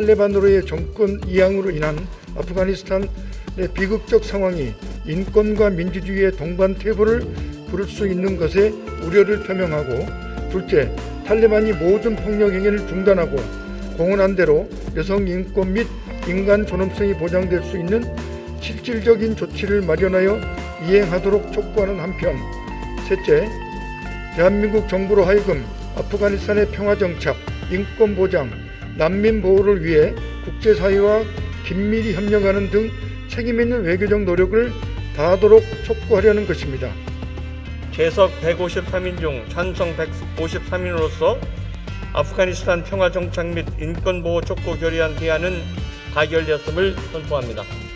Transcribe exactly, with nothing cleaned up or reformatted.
탈레반으로의 정권 이양으로 인한 아프가니스탄의 비극적 상황이 인권과 민주주의의 동반태보를 부를 수 있는 것에 우려를 표명하고, 둘째, 탈레반이 모든 폭력 행위를 중단하고 공언한 대로 여성 인권 및 인간 존엄성이 보장될 수 있는 실질적인 조치를 마련하여 이행하도록 촉구하는 한편, 셋째, 대한민국 정부로 하여금 아프가니스탄의 평화정착, 인권 보장, 난민 보호를 위해 국제사회와 긴밀히 협력하는 등 책임있는 외교적 노력을 다하도록 촉구하려는 것입니다. 개석 백오십삼 인 중 찬성 백오십삼 인으로서 아프가니스탄 평화정착 및 인권보호 촉구 결의안 대안은 가결되었음을 선포합니다.